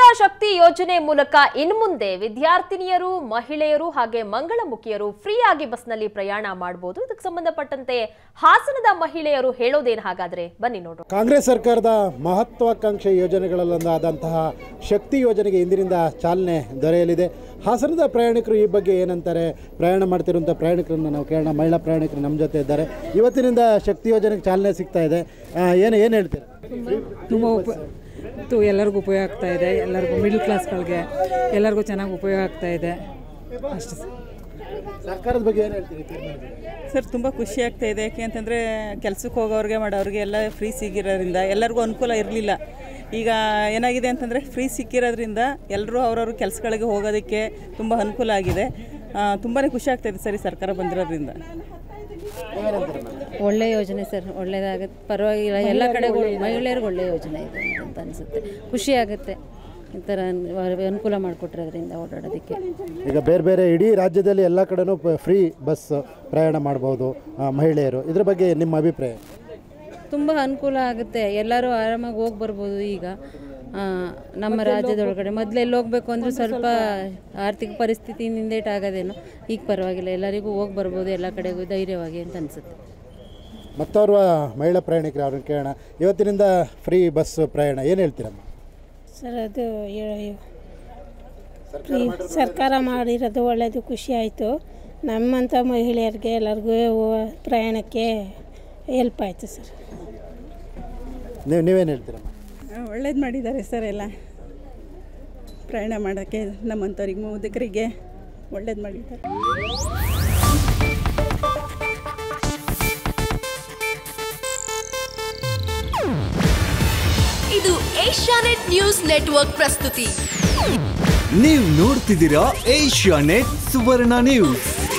ಶಕ್ತಿ ಯೋಜನೆ ಮೂಲಕ ಇನ್ಮುಂದೆ ವಿದ್ಯಾರ್ಥಿನಿಯರು ಮಹಿಳೆಯರು ಹಾಗೆ ಮಂಗಳಮುಖಿಯರು ಫ್ರೀ ಆಗಿ ಬಸ್ನಲ್ಲಿ ಪ್ರಯಾಣ ಮಾಡಬಹುದು. ಇದಕ್ಕೆ ಸಂಬಂಧಪಟ್ಟಂತೆ ಹಾಸನದ ಮಹಿಳೆಯರು ಹೇಳೋದೇನು ಹಾಗಾದ್ರೆ ಬನ್ನಿ ನೋಡೋಣ. ಕಾಂಗ್ರೆಸ್ ಸರ್ಕಾರದ ಮಹತ್ವಾಕಾಂಕ್ಷೆ ಯೋಜನೆಗಳಲ್ಲೊಂದಾದಂತಹ ಶಕ್ತಿ ಯೋಜನೆಗೆ ಇಂದಿನಿಂದ ಚಾಲನೆ ದೊರೆಯಲಿದೆ. ಹಾಸನದ ಪ್ರಯಾಣಿಕರು ಈ ಬಗ್ಗೆ ಏನಂತಾರೆ? ಪ್ರಯಾಣ ಮಾಡ್ತಿರುವಂಥ ಪ್ರಯಾಣಿಕರನ್ನು ನಾವು ಕೇಳೋಣ. ಮಹಿಳಾ ಪ್ರಯಾಣಿಕರು ನಮ್ಮ ಜೊತೆ ಇದ್ದಾರೆ. ಇವತ್ತಿನಿಂದ ಶಕ್ತಿ ಯೋಜನೆಗೆ ಚಾಲನೆ ಸಿಗ್ತಾ ಇದೆ. ಏನು ಹೇಳ್ತೀರಾ? ತುಂಬ ಎಲ್ಲರಿಗೂ ಉಪಯೋಗ ಆಗ್ತಾ ಇದೆ. ಎಲ್ಲರಿಗೂ ಮಿಡ್ಲ್ ಕ್ಲಾಸ್ಗಳಿಗೆ ಎಲ್ಲರಿಗೂ ಚೆನ್ನಾಗಿ ಉಪಯೋಗ ಆಗ್ತಾ ಇದೆ. ಅಷ್ಟೇ. ಸರ್ಕಾರದ ಬಗ್ಗೆ ಏನು ಹೇಳ್ತೀರಿ ಸರ್? ತುಂಬ ಖುಷಿ ಆಗ್ತಾ ಇದೆ. ಯಾಕೆ ಅಂತಂದರೆ ಕೆಲಸಕ್ಕೆ ಹೋಗೋರಿಗೆ ಮಾಡೋರಿಗೆ ಎಲ್ಲ ಫ್ರೀ ಸಿಗಿರೋದ್ರಿಂದ ಎಲ್ಲರಿಗೂ ಅನುಕೂಲ ಇರಲಿಲ್ಲ. ಈಗ ಏನಾಗಿದೆ ಅಂತಂದರೆ ಫ್ರೀ ಸಿಕ್ಕಿರೋದ್ರಿಂದ ಎಲ್ಲರೂ ಅವ್ರವ್ರ ಕೆಲಸಗಳಿಗೆ ಹೋಗೋದಕ್ಕೆ ತುಂಬ ಅನುಕೂಲ ಆಗಿದೆ. ತುಂಬಾ ಖುಷಿ ಆಗ್ತಾಯಿದೆ ಸರ್ ಈ ಸರ್ಕಾರ ಬಂದಿರೋದ್ರಿಂದ. ಒಳ್ಳೆ ಯೋಜನೆ ಸರ್, ಒಳ್ಳೆಯದಾಗುತ್ತೆ, ಪರವಾಗಿಲ್ಲ. ಎಲ್ಲ ಕಡೆಗೂ ಮಹಿಳೆಯರಿಗೆ ಒಳ್ಳೆಯ ಯೋಜನೆ ಇದೆ ಅಂತ ಅನಿಸುತ್ತೆ. ಖುಷಿ ಆಗುತ್ತೆ ಈ ಥರ ಅನುಕೂಲ ಮಾಡಿಕೊಟ್ಟಿರೋದ್ರಿಂದ ಓಡಾಡೋದಕ್ಕೆ. ಈಗ ಬೇರೆ ಬೇರೆ ಇಡೀ ರಾಜ್ಯದಲ್ಲಿ ಎಲ್ಲ ಕಡೆನೂ ಫ್ರೀ ಬಸ್ ಪ್ರಯಾಣ ಮಾಡ್ಬೋದು ಮಹಿಳೆಯರು. ಇದ್ರ ಬಗ್ಗೆ ನಿಮ್ಮ ಅಭಿಪ್ರಾಯ? ತುಂಬ ಅನುಕೂಲ ಆಗುತ್ತೆ, ಎಲ್ಲರೂ ಆರಾಮಾಗಿ ಹೋಗಿ ಬರ್ಬೋದು. ಈಗ ನಮ್ಮ ರಾಜ್ಯದೊಳಗಡೆ ಮೊದಲೆಲ್ಲಿ ಹೋಗಬೇಕು ಅಂದರೆ ಸ್ವಲ್ಪ ಆರ್ಥಿಕ ಪರಿಸ್ಥಿತಿ ಹಿಂದೇಟ್ ಆಗೋದೇನೋ. ಈಗ ಪರವಾಗಿಲ್ಲ, ಎಲ್ಲರಿಗೂ ಹೋಗಿ ಬರ್ಬೋದು ಎಲ್ಲ ಕಡೆಗೂ ಧೈರ್ಯವಾಗಿ ಅಂತ ಅನಿಸುತ್ತೆ. ಮತ್ತೋರ್ವ ಮಹಿಳಾ ಪ್ರಯಾಣಿಕರು ಅವ್ರನ್ನ ಕೇಳೋಣ. ಇವತ್ತಿನಿಂದ ಫ್ರೀ ಬಸ್ ಪ್ರಯಾಣ ಏನು ಹೇಳ್ತೀರಮ್ಮ? ಸರ್, ಅದು ಸರ್ಕಾರ ಮಾಡಿರೋದು ಒಳ್ಳೆಯದು, ಖುಷಿ ಆಯಿತು. ನಮ್ಮಂಥ ಮಹಿಳೆಯರಿಗೆ ಎಲ್ಲರಿಗೂ ಪ್ರಯಾಣಕ್ಕೆ ಹೆಲ್ಪ್ ಆಯಿತು ಸರ್. ನೀವೇನು ಹೇಳ್ತೀರಮ್ಮ? ಒಳ್ಳೇದು ಮಾಡಿದ್ದಾರೆ ಸರ್. ಎಲ್ಲ ಪ್ರಯಾಣ ಮಾಡೋಕ್ಕೆ ನಮ್ಮಂಥವ್ರಿಗೆ ಮುದುಕರಿಗೆ ಒಳ್ಳೇದು ಮಾಡಿದ್ದಾರೆ. ಇದು ಏಷ್ಯಾನೆಟ್ ನ್ಯೂಸ್ ನೆಟ್ವರ್ಕ್ ಪ್ರಸ್ತುತಿ. ನೀವು ನೋಡ್ತಿದ್ದೀರಾ ಏಷ್ಯಾನೆಟ್ ಸುವರ್ಣ ನ್ಯೂಸ್.